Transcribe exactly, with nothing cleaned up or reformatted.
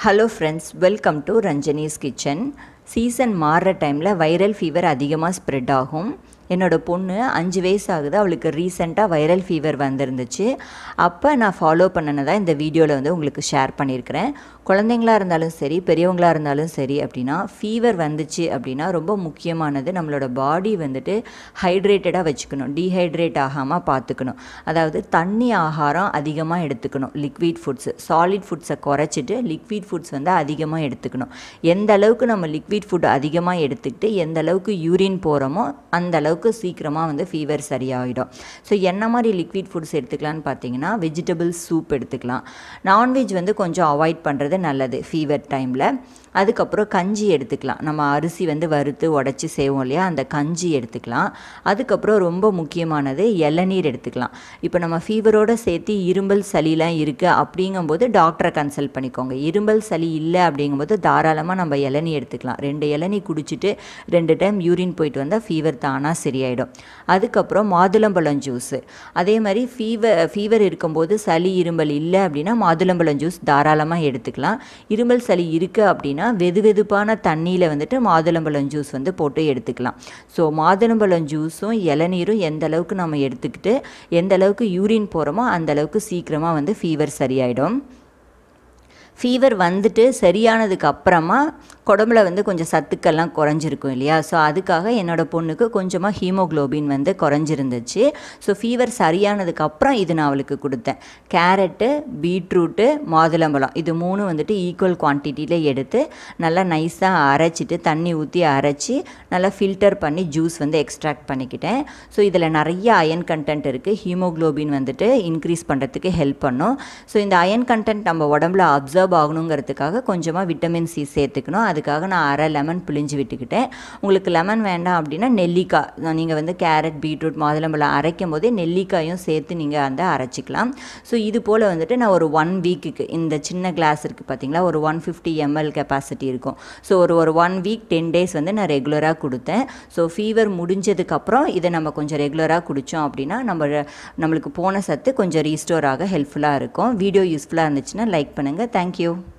Hello friends, welcome to Ranjani's Kitchen. Season மாறுற டைமில் viral fever அதிகமாக ஸ்ப்ரெட் ஆகும். என்னோடய பொண்ணு அஞ்சு வயசு ஆகுது, அவளுக்கு ரீசெண்டாக வைரல் ஃபீவர் வந்திருந்துச்சு. அப்போ நான் ஃபாலோ பண்ணினதான் இந்த வீடியோவில் வந்து உங்களுக்கு ஷேர் பண்ணியிருக்கிறேன். குழந்தைங்களாக இருந்தாலும் சரி, பெரியவங்களாக இருந்தாலும் சரி அப்படின்னா ஃபீவர் வந்துச்சு அப்படின்னா ரொம்ப முக்கியமானது நம்மளோட பாடி வந்துட்டு ஹைட்ரேட்டடாக வச்சுக்கணும், டீஹைட்ரேட் ஆகாமல் பார்த்துக்கணும். அதாவது தண்ணி ஆகாரம் அதிகமாக எடுத்துக்கணும், லிக்விட் ஃபுட்ஸு. சாலிட் ஃபுட்ஸை குறைச்சிட்டு லிக்விட் ஃபுட்ஸ் வந்து அதிகமாக எடுத்துக்கணும். எந்த அளவுக்கு நம்ம லிக்விட் ஃபுட் அதிகமாக எடுத்துக்கிட்டு எந்த அளவுக்கு யூரின் போகிறோமோ அந்த அளவுக்கு சீக்கிரமாக வந்து ஃபீவர் சரியாகிடும். ஸோ என்ன மாதிரி லிக்விட் ஃபுட்ஸ் எடுத்துக்கலான்னு பார்த்தீங்கன்னா, வெஜிடபிள்ஸ் சூப் எடுத்துக்கலாம். நான்வெஜ் வந்து கொஞ்சம் அவாய்ட் பண்ணுறது நல்லது ஃபீவர் டைமில். அதுக்கப்புறம் கஞ்சி எடுத்துக்கலாம். நம்ம அரிசி வந்து வறுத்து உடச்சி செய்வோம் இல்லையா, அந்த கஞ்சி எடுத்துக்கலாம். அதுக்கப்புறம் ரொம்ப முக்கியமானது இளநீர் எடுத்துக்கலாம். இப்போ நம்ம ஃபீவரோடு சேர்த்து இரும்பல் சளிலாம் இருக்குது அப்படிங்கும்போது டாக்டரை கன்சல்ட் பண்ணிக்கோங்க. இரும்பல் சளி இல்லை அப்படிங்கும்போது தாராளமாக நம்ம இளநீ எடுத்துக்கலாம். ரெண்டு இளநீ குடிச்சிட்டு ரெண்டு டைம் யூரின் போயிட்டு வந்தால் ஃபீவர் தானாக சரியாயிடும். அதுக்கப்புறம் மாதுளம்பழம் ஜூஸு. அதே மாதிரி ஃபீவர் ஃபீவர் இருக்கும்போது சளி இரும்பல் இல்லை அப்படின்னா மாதுளம்பழம் ஜூஸ் தாராளமாக எடுத்துக்கலாம். இரும்பல் சளி இருக்குது அப்படின்னா வெது வெதுப்பான தண்ணியில் வந்துட்டு மாதுளம்பழம் ஜூஸ் வந்து போட்டு எடுத்துக்கலாம். ஸோ மாதுளம்பழம் ஜூஸும் இளநீரும் எந்த அளவுக்கு நம்ம எடுத்துக்கிட்டு எந்த அளவுக்கு யூரின் போகிறோமோ அந்த அளவுக்கு சீக்கிரமாக வந்து ஃபீவர் சரியாயிடும். ஃபீவர் வந்துட்டு சரியானதுக்கு அப்புறமா உடம்புல வந்து கொஞ்சம் சத்துக்கள்லாம் குறைஞ்சிருக்கும் இல்லையா, ஸோ அதுக்காக என்னோடய பொண்ணுக்கு கொஞ்சமாக ஹீமோக்ளோபின் வந்து குறைஞ்சிருந்துச்சு. ஸோ ஃபீவர் சரியானதுக்கு அப்புறம் இது நான் அவளுக்கு கொடுத்தேன். கேரட்டு, பீட்ரூட்டு, மாதுளம்பழம் இது மூணு வந்துட்டு ஈக்குவல் குவான்டிட்டியில் எடுத்து நல்லா நைஸாக அரைச்சிட்டு தண்ணி ஊற்றி அரைச்சி நல்லா ஃபில்டர் பண்ணி ஜூஸ் வந்து எக்ஸ்ட்ராக்ட் பண்ணிக்கிட்டேன். ஸோ இதில் நிறைய அயன் கண்டென்ட் இருக்குது. ஹீமோக்ளோபின் வந்துட்டு இன்க்ரீஸ் பண்ணுறதுக்கு ஹெல்ப் பண்ணும். ஸோ இந்த அயன் கண்டென்ட் நம்ம உடம்புல அப்சர்வ் ஆகணுங்கிறதுக்காக கொஞ்சமாக விட்டமின் சி சேர்த்துக்கணும். அதுக்காக நான் அரை லெமன் பிழிஞ்சு விட்டுக்கிட்டேன். உங்களுக்கு லெமன் வேண்டாம் அப்படின்னா நெல்லிக்காய், நீங்கள் வந்து கேரட், பீட்ரூட், மாதுளம்பழம் அரைக்கும் போதே நெல்லிக்காயும் சேர்த்து நீங்கள் அந்த அரைச்சிக்கலாம். ஸோ இது போல் வந்துட்டு நான் ஒரு ஒன் வீக்குக்கு இந்த சின்ன கிளாஸ் இருக்குது பார்த்தீங்களா, ஒரு ஒன் ஃபிஃப்டி எம்எல் கெப்பாசிட்டி இருக்கும். ஸோ ஒரு ஒரு ஒன் வீக் டென் டேஸ் வந்து நான் ரெகுலராக கொடுத்தேன். ஸோ ஃபீவர் முடிஞ்சதுக்கப்புறம் இதை நம்ம கொஞ்சம் ரெகுலராக குடித்தோம் அப்படின்னா நம்ம நம்மளுக்கு போன சத்து கொஞ்சம் ரீஸ்டோர் ஆக ஹெல்ப்ஃபுல்லாக இருக்கும். வீடியோ யூஸ்ஃபுல்லாக இருந்துச்சுன்னா லைக் பண்ணுங்கள். தேங்க்யூ.